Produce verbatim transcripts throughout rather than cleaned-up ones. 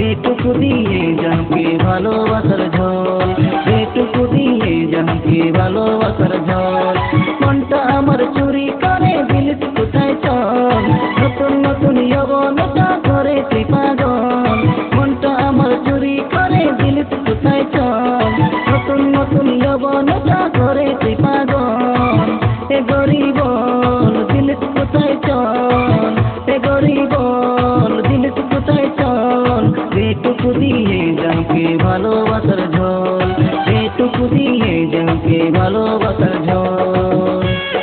যেটুকু দিয়ে জানকে ভালোবাসার ঝোল, যেটুকু দিয়ে জানকে ভালোবাসার ঝোল। মনটা আমার চুরি করে দিলিস কোথায় চল, নতুন নতুন যৌবনটা করে তুই পাগল। মনটা আমার চুরি করে দিলিস কোথায় চল, নতুন নতুন যৌবনটা করে তুই পাগল। এ গরিব দিলিস কোথায় চল, এ গরিব দিলিস কোথায় চল। যেটুকু দিয়ে জানকে ভালোবাসার ঝোল, যেটুকু দিয়ে জানকে ভালোবাসার ঝোল।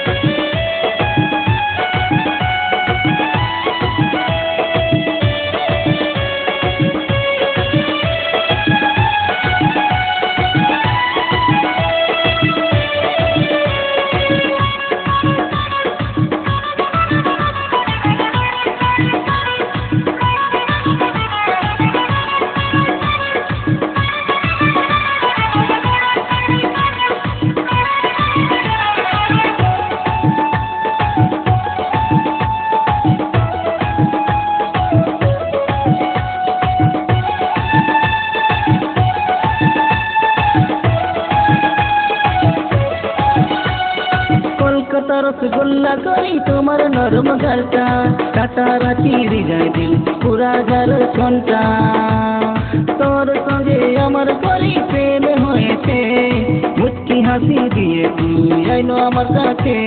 কলকাতা রসগোল্লা করি তোমার নরম গালটা, কাটারাতি হৃদয় দিল পুরা যার ঘন্টা। তোর সঙ্গে আমার করি প্রেম হয়েছে, মুচকি হাসি দিয়ে তুই আইনো আমার কাছে।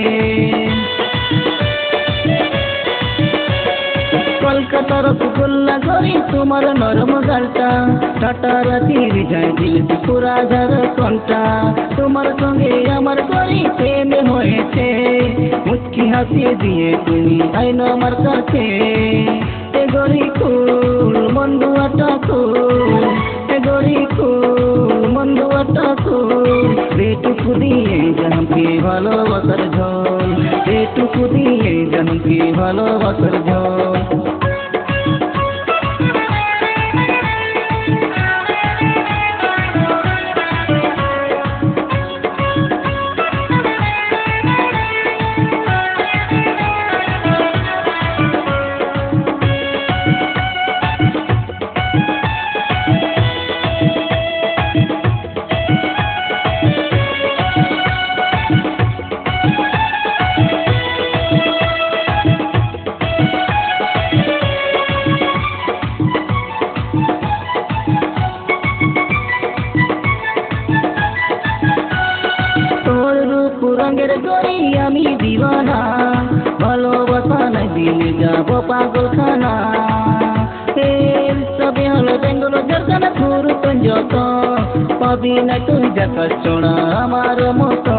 কলকাতা রসগোল্লা করি তোমার নরম গালটা, কাটারাতি হৃদয় দিল পুরা যার ঘন্টা। তোমার সঙ্গে আমার করি প্রেম হয়েছে, মুচকি হাসি দিয়ে তুমি আইনো আমার কাছে। এ গরি ফুল বন্ধুয়াটা ফুল, এ গরি ফুল বন্ধুয়াটা ফুল। যেটুকু দিয়ে জানকে ভালোবাসার ঝোল, যেটুকু দিয়ে জানকে ভালোবাসার ঝোল। রঙের গরি আমি দিওয়ানা, ভালোবাসা নাই দিলে যাবো পাগলখানা। এর সবে হলো বেঙ্গল জর্দানা পুরুতন যত, পাবি না তুই দেখা চোড়া আমার মতো।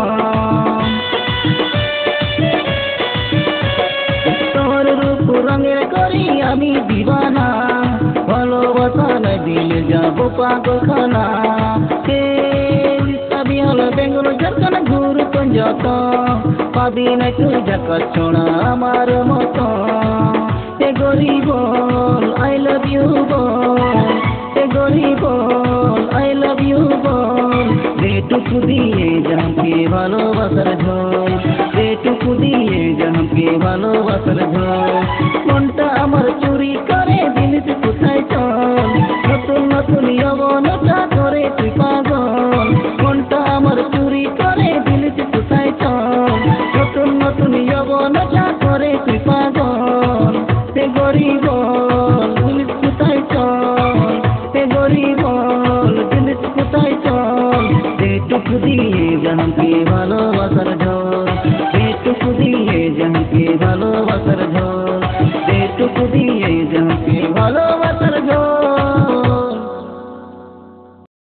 তোর রূপ রঙের গরি আমি দিওয়ানা, ভালোবাসা নাই দিলে যাবো পাগলখানা। বেঙ্গল ঝাড়খানা ঘুরু যত, পাবি না তুই দেখা ছোড়া আমার মতো। এ গরিব আই লাভ ইউ বল, এ গরিব আই লাভ ইউ বল। যেটুকু দিয়ে জানকে ভালোবাসার ঝোল, যেটুকু দিয়ে জানকে ভালোবাসার ঝোল। মনটা আমার চুরি করে দিলিস কোথায় চল, নতুন নতুন যৌবনটা করে তুই পাগল। মনটা আমার চুরি করে দিলিস কোথায় চল, নতুন নতুন যৌবনটা করে তুই পাগল। এ গরিব দিলিস কোথায় চল, এ গরিব দিলিস কোথায় চল। যেটুকু দিয়ে জানকে ভালোবাসার ঝোল, যেটুকু দিয়ে জানকে ভালোবাসার ঝোল, যেটুকু দিয়ে জানকে ভালো